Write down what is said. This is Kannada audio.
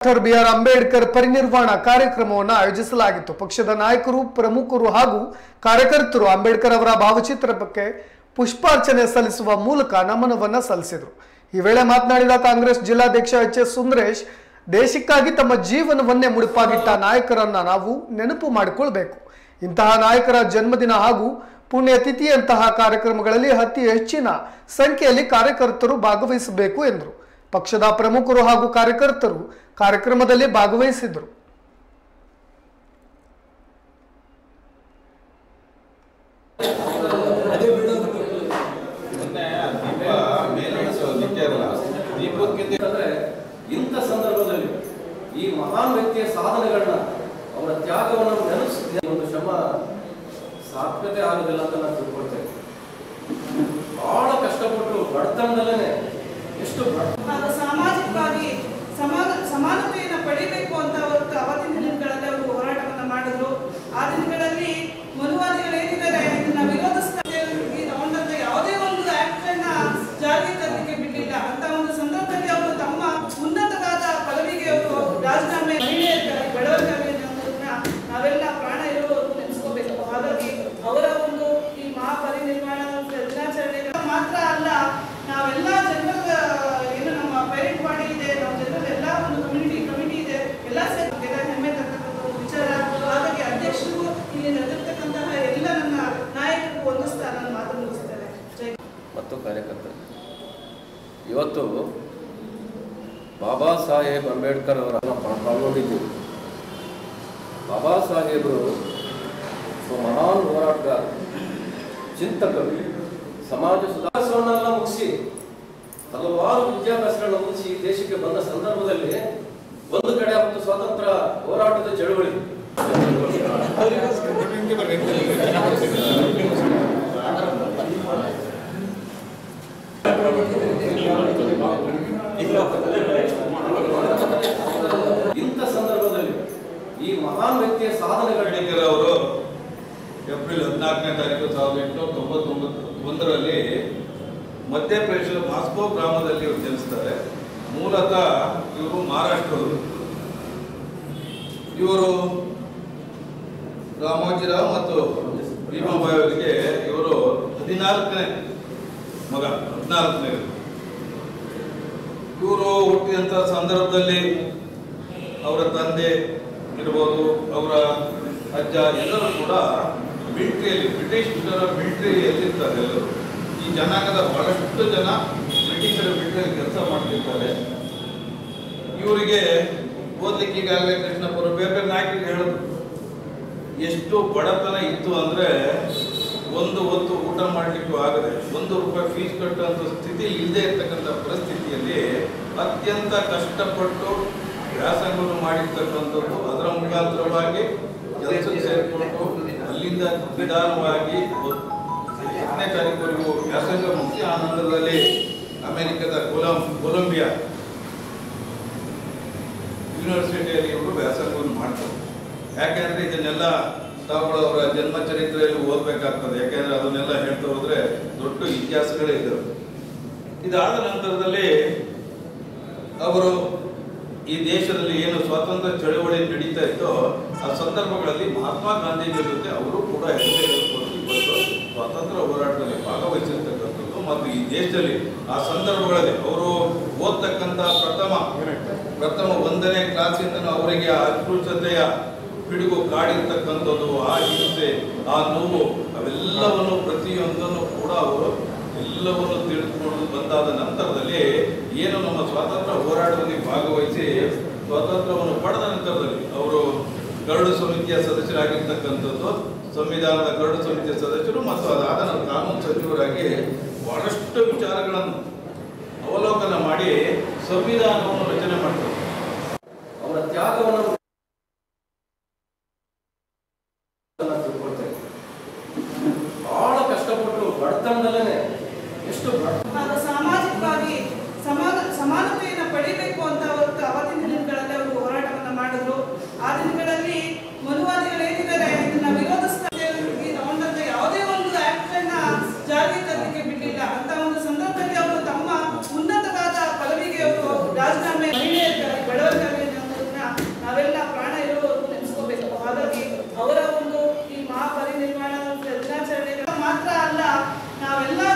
Doctor B R. ಅಂಬೇಡ್ಕರ್ ಪರಿನಿರ್ವಾಣ ಕಾರ್ಯಕ್ರಮವನ್ನು ಆಯೋಜಿಸಲಾಗಿತ್ತು. ಪಕ್ಷದ ನಾಯಕರು, ಪ್ರಮುಖರು ಹಾಗೂ ಕಾರ್ಯಕರ್ತರು ಅಂಬೇಡ್ಕರ್ ಅವರ ಭಾವಚಿತ್ರಕ್ಕೆ ಪುಷ್ಪಾರ್ಚನೆ ಸಲ್ಲಿಸುವ ಮೂಲಕ ನಮನವನ್ನು ಸಲ್ಲಿಸಿದರು. ಈ ವೇಳೆ ಮಾತನಾಡಿದ ಕಾಂಗ್ರೆಸ್ ಜಿಲ್ಲಾಧ್ಯಕ್ಷ ಎಚ್.ಎಸ್. ಸುಂದರೇಶ್, ದೇಶಕ್ಕಾಗಿ ತಮ್ಮ ಜೀವನವನ್ನೇ ಮುಡಿಪಾಗಿಟ್ಟ ನಾಯಕರನ್ನ ನಾವು ನೆನಪು ಮಾಡಿಕೊಳ್ಳಬೇಕು. ಇಂತಹ ನಾಯಕರ ಜನ್ಮದಿನ ಹಾಗೂ ಪುಣ್ಯತಿಥಿಯಂತಹ ಕಾರ್ಯಕ್ರಮಗಳಲ್ಲಿ ಅತಿ ಹೆಚ್ಚಿನ ಸಂಖ್ಯೆಯಲ್ಲಿ ಕಾರ್ಯಕರ್ತರು ಭಾಗವಹಿಸಬೇಕು ಎಂದರು. ಪಕ್ಷದ ಪ್ರಮುಖರು ಹಾಗೂ ಕಾರ್ಯಕರ್ತರು ಕಾರ್ಯಕ್ರಮದಲ್ಲಿ ಭಾಗವಹಿಸಿದರು. ಇಂಥ ಸಂದರ್ಭದಲ್ಲಿ ಈ ಮಹಾನ್ ವ್ಯಕ್ತಿಯ ಸಾಧನೆಗಳನ್ನ, ಅವರ ತ್ಯಾಗವನ್ನು ನೆನಪಿಸಿದ ಒಂದು ಶ್ರಮ ಸಾರ್ಥಕತೆ ಆಗೋದಿಲ್ಲ ಅಂತ ನಾನು ತಿಳ್ಕೊಳ್ತೇನೆ. ಬಹಳ ಕಷ್ಟಪಟ್ಟು ಬಡತನದಲ್ಲೇ ಎಷ್ಟು ಸಾಮಾಜಿಕವಾಗಿ ಸಮಾನತೆಯನ್ನು ಪಡಿಬೇಕು ಅಂತ ಅವತ್ತಿನ ದಿನಗಳಲ್ಲಿ ಅವರು ಹೋರಾಟವನ್ನು ಮಾಡಿದ್ರು. ಆ ದಿನಗಳಲ್ಲಿ ಮನುವಾದಿಗಳು ಏನಿದ್ದಾರೆ ಇದನ್ನ ವಿರೋಧಿಸ್ತಾರೆ, ತಗೊಂಡಂತ ಯಾವುದೇ ಒಂದು ಆಕ್ಟ್ ಅನ್ನ ಜಾರಿಗೆ ತರಲಿಕ್ಕೆ ಬಿಡಲಿಲ್ಲ. ಅಂತ ಒಂದು ಸಂದರ್ಭದಲ್ಲಿ ಅವರು ತಮ್ಮ ಉನ್ನತವಾದ ಪದವಿಗೆ ಅವರು ರಾಜೀನಾಮೆ ಬೆಳವಣಿಗೆ ನಾವೆಲ್ಲ ಪ್ರಾಣ ಇರುವವರೆಗೂ ನೆನೆಸ್ಕೋಬೇಕು. ಹಾಗಾಗಿ ಅವರ ಒಂದು ಈ ಮಹಾಪರಿನಿರ್ವಾಣ ದಿನಾಚರಣೆ ಮಾತ್ರ ಅಲ್ಲ, ನಾವೆಲ್ಲ ಜನರ ಏನು ನಮ್ಮ ಪೇರೆಂಟ್ ಬಾಡಿ ಇದೆ, ನಮ್ಮ ಜನರ ಎಲ್ಲ ಒಂದು ಕಮಿಟಿ ಇದೆ, ಎಲ್ಲ ಸೇರಿ ಹೆಮ್ಮೆ ತಕ್ಕಂಥ ವಿಚಾರ. ಹಾಗಾಗಿ ಅಧ್ಯಕ್ಷರು ಇಲ್ಲಿ ನಡೆದಿರ್ತಕ್ಕಂತಹ ಎಲ್ಲ ನನ್ನ ನಾಯಕರು ಒಂದಿಸ್ತಾ ನನ್ನ ಮಾತು ಮುಗಿಸ್ತಾರೆ. ಮತ್ತು ಕಾರ್ಯಕರ್ತರು ಇವತ್ತು ಬಾಬಾ ಸಾಹೇಬ್ ಅಂಬೇಡ್ಕರ್ ಅವರ ಪಾಲ್ಗೊಂಡಿದ್ದೀವಿ. ಬಾಬಾ ಸಾಹೇಬರು ಮಹಾನ್ ಹೋರಾಟಗಾರ, ಚಿಂತಕರು, ಸಮಾಜ ಸುಧಾರಿಸೋನ್ನೆಲ್ಲ ಮುಗಿಸಿ ಹಲವಾರು ವಿದ್ಯಾಭ್ಯಾಸಗಳನ್ನ ಮುಗಿಸಿ ದೇಶಕ್ಕೆ ಬಂದ ಸಂದರ್ಭದಲ್ಲಿ ಒಂದು ಕಡೆ ಅವತ್ತು ಸ್ವಾತಂತ್ರ್ಯ ಹೋರಾಟದ ಚಳುವಳಿ, ಇಂಥ ಸಂದರ್ಭದಲ್ಲಿ ಈ ಮಹಾನ್ ವ್ಯಕ್ತಿಯ ಸಾಧನೆಗಳು ಅವರು ಏಪ್ರಿಲ್ 14ನೇ ತಾರೀಕು 1891ರಲ್ಲಿ ಮಧ್ಯಪ್ರದೇಶದ ಮಾಸ್ಕೋ ಗ್ರಾಮದಲ್ಲಿ ಇವರು ಜನಿಸ್ತಾರೆ. ಮೂಲತಃ ಇವರು ಮಹಾರಾಷ್ಟ್ರದವರು. ಇವರು ರಾಮೋಜಿರಾವ್ ಮತ್ತು ಭೀಮಾಬಾಯಿ ಅವರಿಗೆ ಇವರು 14ನೇ ಮಗ. ಇವರು ಹುಟ್ಟಿದಂಥ ಸಂದರ್ಭದಲ್ಲಿ ಅವರ ತಂದೆ ಇರ್ಬೋದು, ಅವರ ಅಜ್ಜ ಎಲ್ಲರೂ ಕೂಡ ಮಿಲಿಟರಿಯಲ್ಲಿ, ಬ್ರಿಟಿಷ್ ಮಿಲಿಟರಿಯಲ್ಲಿ ಇರ್ತಾರೆ. ಎಲ್ಲರೂ ಈ ಜನಾಂಗದ ಬಹಳಷ್ಟು ಜನ ಬ್ರಿಟಿಷರ ಮಿಲಿಟರಿಯಲ್ಲಿ ಕೆಲಸ ಮಾಡ್ತಿರ್ತಾರೆ. ಇವರಿಗೆ ಓದ್ಲಿಕ್ಕೆ ಈಗಾಗಲೇ ಕೃಷ್ಣಪ್ಪರು ಬೇರೆ ನಾಯಕರಿಗೆ ಹೇಳಿದ್ರು, ಎಷ್ಟು ಬಡತನ ಇತ್ತು ಅಂದರೆ ಒಂದು ಹೊತ್ತು ಊಟ ಮಾಡಲಿಕ್ಕೂ ಆಗದೆ, ₹1 ಫೀಸ್ ಕಟ್ಟುವಂಥ ಸ್ಥಿತಿ ಇಲ್ಲದೆ ಇರ್ತಕ್ಕಂಥ ಪರಿಸ್ಥಿತಿಯಲ್ಲಿ ಅತ್ಯಂತ ಕಷ್ಟಪಟ್ಟು ವ್ಯಾಸಂಗವನ್ನು ಮಾಡಿರ್ತಕ್ಕಂಥದ್ದು. ಅದರ ಮುಖಾಂತರವಾಗಿ ಕೆಲಸಕ್ಕೆ ಸೇರಿಕೊಂಡು ಅಲ್ಲಿಂದ ನಿಧಾನವಾಗಿ 10ನೇ ತಾರೀಕುವರೆಗೂ ವ್ಯಾಸಂಗ ಮುಗಿಸಿ ಆ ನಂತರದಲ್ಲಿ ಅಮೆರಿಕದ ಕೊಲಂಬಿಯಾ ಯೂನಿವರ್ಸಿಟಿಯಲ್ಲಿ ಇವರು ವ್ಯಾಸಂಗವನ್ನು ಮಾಡ್ತಾರೆ. ಯಾಕೆಂದ್ರೆ ಇದನ್ನೆಲ್ಲ ತಾವುಗಳು ಅವರ ಜನ್ಮ ಚರಿತ್ರೆಯಲ್ಲಿ ಓದಬೇಕಾಗ್ತದೆ. ಯಾಕೆಂದ್ರೆ ಅದನ್ನೆಲ್ಲ ಹೇಳ್ತಾ ಹೋದ್ರೆ ದೊಡ್ಡ ಇತಿಹಾಸಗಳೇ ಇದ್ದಾವೆ. ಇದಾದ ನಂತರದಲ್ಲಿ ಅವರು ಈ ದೇಶದಲ್ಲಿ ಏನು ಸ್ವಾತಂತ್ರ್ಯ ಚಳವಳಿ ನಡೀತಾ ಇತ್ತೋ ಆ ಸಂದರ್ಭಗಳಲ್ಲಿ ಮಹಾತ್ಮ ಗಾಂಧೀಜಿ ಜೊತೆ ಅವರು ಕೂಡ ಇವತ್ತು ಸ್ವಾತಂತ್ರ್ಯ ಹೋರಾಟದಲ್ಲಿ ಭಾಗವಹಿಸಿರ್ತಕ್ಕಂಥದ್ದು. ಮತ್ತು ಈ ದೇಶದಲ್ಲಿ ಆ ಸಂದರ್ಭಗಳಲ್ಲಿ ಅವರು ಓದ್ತಕ್ಕಂಥ ಪ್ರಥಮ 1ನೇ ಕ್ಲಾಸಿಂದ ಅವರಿಗೆ ಅಸ್ಪೃಶ್ಯತೆಯ ಪಿಡುಗು ಕಾಡಿರ್ತಕ್ಕಂಥದ್ದು, ಆ ಹಿಂಸೆ, ಆ ನೋವು, ಅವೆಲ್ಲವನ್ನು ಪ್ರತಿಯೊಂದನ್ನು ಕೂಡ ಅವರು ಎಲ್ಲವನ್ನು ತಿಳಿದುಕೊಂಡು ಬಂದಾದ ನಂತರದಲ್ಲಿ ಏನು ನಮ್ಮ ಸ್ವಾತಂತ್ರ್ಯ ಹೋರಾಟದಲ್ಲಿ ಭಾಗವಹಿಸಿ ಸ್ವಾತಂತ್ರ್ಯವನ್ನು ಪಡೆದ ನಂತರದಲ್ಲಿ ಅವರು ಗರುಡ ಸಮಿತಿಯ ಸದಸ್ಯರಾಗಿರ್ತಕ್ಕಂಥದ್ದು, ಸಂವಿಧಾನದ ಗರುಡ ಸಮಿತಿಯ ಸದಸ್ಯರು ಮತ್ತು ಅದಾದ ನಂತರ ಕಾನೂನು ಸಚಿವರಾಗಿ ಬಹಳಷ್ಟು ವಿಚಾರಗಳನ್ನು ಅವಲೋಕನ ಮಾಡಿ ಸಂವಿಧಾನವನ್ನು ರಚನೆ ಮಾಡ್ತಾರೆ. ಅವರ ತ್ಯಾಗವನ್ನು ತಿಳ್ಕೊಳ್ತೇನೆ. ಬಹಳ ಕಷ್ಟಪಟ್ಟು ಬಡತನದಲ್ಲೇ ಎಷ್ಟು ಸಾಮಾಜಿಕವಾಗಿ ಸಮಾನತೆಯನ್ನು ಪಡಿಬೇಕು ಅಂತ ಅವತ್ತಿನ ದಿನಗಳಲ್ಲಿ ಅವರು ಹೋರಾಟವನ್ನು ಮಾಡಿದ್ರು. ಆ ದಿನಗಳಲ್ಲಿ ಮನುವಾದಿಗಳು ಏನಿದ್ದಾರೆ ಇದನ್ನ ವಿರೋಧಿಸ್ತಾರೆ, ತಗೊಂಡಂತ ಯಾವುದೇ ಒಂದು ಆಕ್ಟ್ ಅನ್ನ ಜಾರಿಗೆ ತರಲಿಕ್ಕೆ ಬಿಡಲಿಲ್ಲ. ಅಂತ ಒಂದು ಸಂದರ್ಭದಲ್ಲಿ ಅವರು ತಮ್ಮ ಉನ್ನತವಾದ ಪದವಿಗೆ ಅವರು ರಾಜೀನಾಮೆ ಬೆಳವಣಿಗೆ ನಾವೆಲ್ಲ